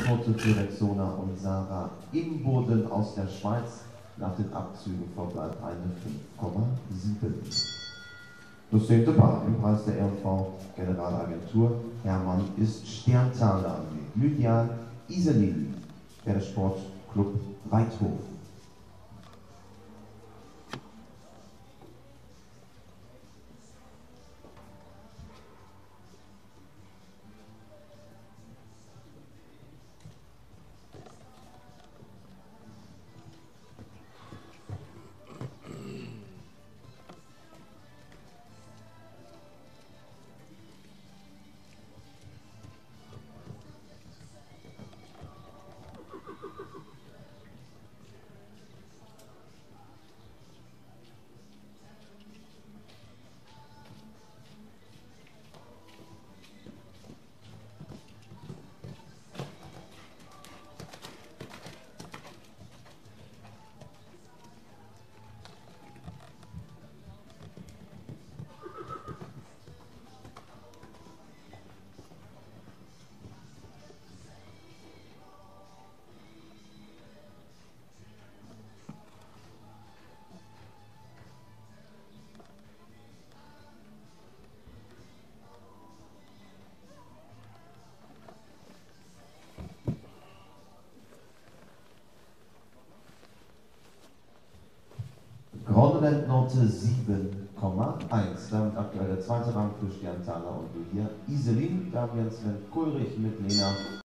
Foto für Rexona und Sarah Imboden aus der Schweiz. Nach den Abzügen verbleibt eine 5,7. Das 10. Paar im Preis der R&V Generalagentur Hermann ist Sterntaler mit Lydia Iselin, der Sportclub Weithof. Grondlandnote 7,1. Damit aktuell der 2. Rang für Sterntaler und Lydia Iselin. Da wir Sven Kulrich mit Lena